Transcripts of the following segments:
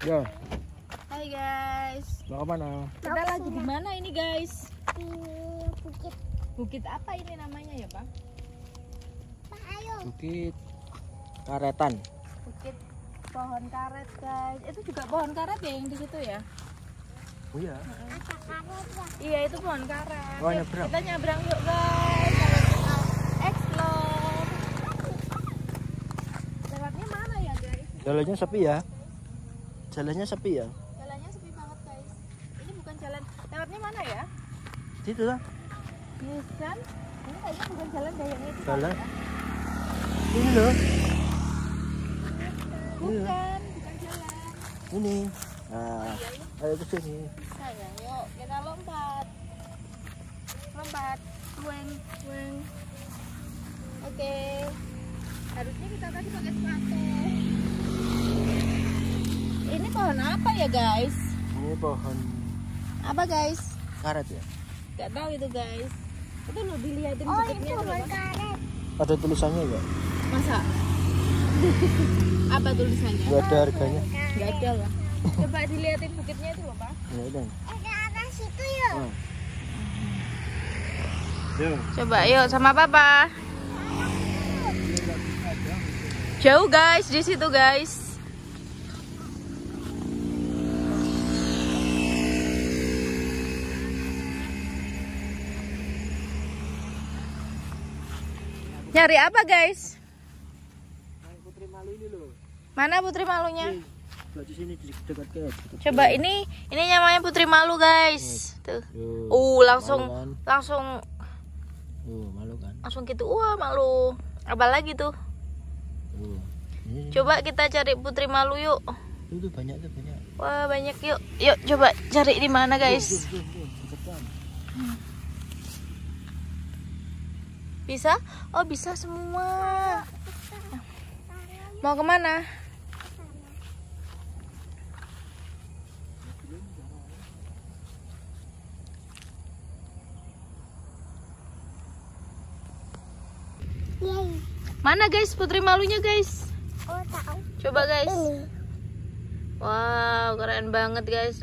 Ya. Hai guys. Mau kemana? Kita lagi di mana ini guys? Di bukit. Bukit apa ini namanya ya Pak? Pak, ayo. Bukit Karetan. Bukit pohon karet guys. Itu juga pohon karet ya yang di situ ya? Oh iya. Ada karet ya. Iya itu pohon karet. Oh, Yuk, nyebrang. kita nyebrang yuk guys. Kita explore. Lewatnya mana ya guys? Jalannya sepi ya. Jalannya sepi ya. Jalannya sepi banget guys. Ini bukan jalan. Lewatnya mana ya? Situ lah. Yes kan? Ini kayaknya bukan jalan deh yang itu. Jalan. kan, ya? Ini loh. Bukan jalan. Ini. Nah, ayo ke sini. Sayang, yuk kita lompat. Lompat. Weng, weng. Oke. Harusnya kita tadi pakai sepatu. Ini pohon apa ya guys? Ini pohon Apa guys? karet ya. Gak tahu itu guys. Itu lo dilihatin Oh, bukitnya itu tuh, pohon Mas. karet. Ada tulisannya ya? Masa? Apa tulisannya? Gak ada harganya. Gak ada lah. Coba dilihatin bukitnya itu loh Pak. Ya udah. Ada arah situ yuk. Nah. Yuk. Coba yuk sama papa. Jauh guys di situ guys. Nyari apa guys? Putri Malu ini loh. Mana putri malunya? Di sini di dekat ke. Coba ini namanya putri malu guys. Tuh. Langsung Malu kan? langsung Malu kan? langsung gitu. Wah, malu. Apalagi tuh? Ini. Coba kita cari putri malu yuk. Itu banyak tuh banyak. Wah, banyak yuk. Yuk coba cari di mana guys. Cepetan. Bisa? Oh, bisa semua. Mau kemana? Yeay. Mana guys putri malunya guys? Oh, tahu. Coba guys. Ini. Wow, keren banget guys.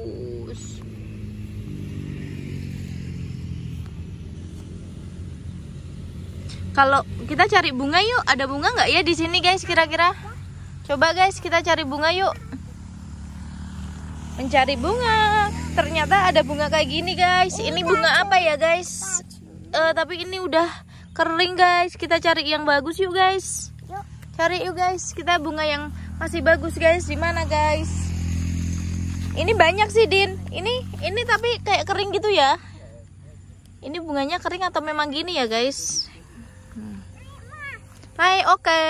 Kalau kita cari bunga yuk, ada bunga nggak ya di sini guys kira-kira? Coba guys kita cari bunga yuk. Mencari bunga. Ternyata ada bunga kayak gini guys. Ini bunga apa ya guys? Tapi ini udah kering guys. Kita cari yang bagus yuk guys. Yuk. Cari yuk guys. Kita bunga yang masih bagus guys. Di mana guys? Ini banyak sih Din. Ini tapi kayak kering gitu ya. Ini bunganya kering atau memang gini ya guys? Hai, oke.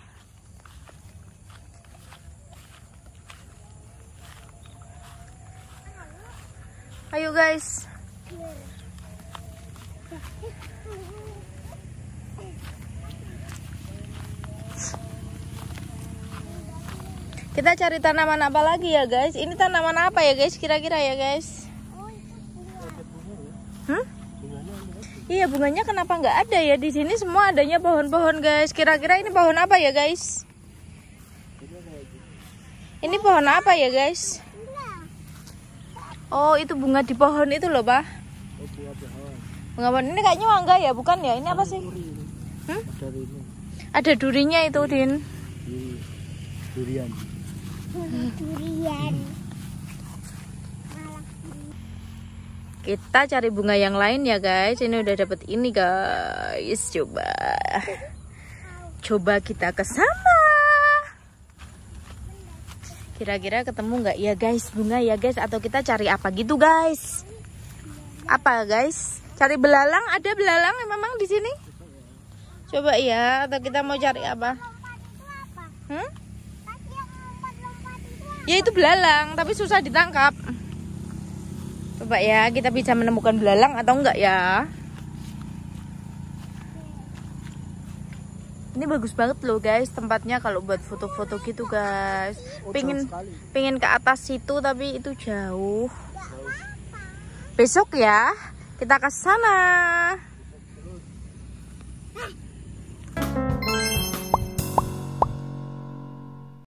Ayo guys. Kita cari tanaman apa lagi ya guys? Ini tanaman apa ya guys? Kira-kira ya guys? Iya, bunganya kenapa nggak ada ya di sini? Semua adanya pohon-pohon guys. Kira-kira ini pohon apa ya guys? Ini pohon apa ya guys? Oh, itu bunga di pohon itu loh, Pak. Bunga pohon ini kayaknya mangga ya, bukan ya? Ini apa sih? Ada durinya itu, Din. Durian. Durian. Kita cari bunga yang lain ya guys. Ini udah dapet ini guys. Coba kita ke sana. Kira-kira ketemu nggak ya guys bunga ya guys? Atau kita cari apa gitu guys? Apa guys? Cari belalang? Ada belalang memang di sini? Coba ya. Atau kita mau cari apa? Ya itu belalang, tapi susah ditangkap. Coba ya, kita bisa menemukan belalang atau enggak ya? Ini bagus banget loh guys tempatnya kalau buat foto-foto gitu guys. Pengen ke atas situ tapi itu jauh. Besok ya kita ke sana.